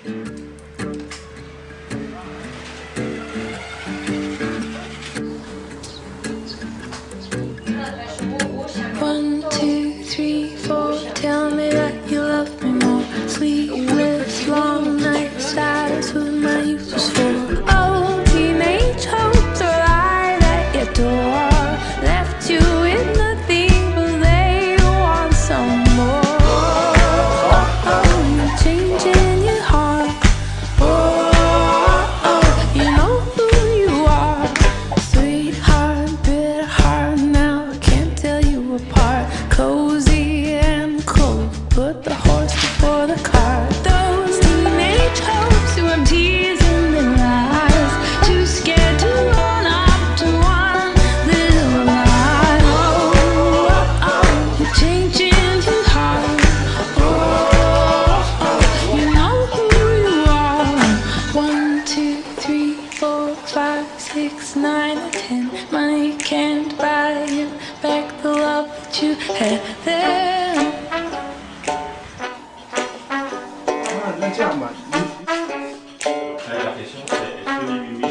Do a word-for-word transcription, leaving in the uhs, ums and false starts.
One, two, three, four. Tell me that you love me more. Sleepless, long nights, that's what my youth was for. Oh, teenage hopes are lied at your door. Left you with nothing, but they want some more. Oh, oh, you're changing your heart. Oh, oh, you know who you are. Sweetheart, bitter heart, now I can't tell you apart. Cozy and cold, put the horse before the cart. Those teenage hopes who have tears in their eyes, too scared to run up to one little lie. Oh, oh, oh, you're changing your heart. Oh, oh, you know who you are. One, two, three, four, five, six, nine, ten. Money can't buy you back the love that you had then. 那这样吧，你。 哎呀，也行，也也是你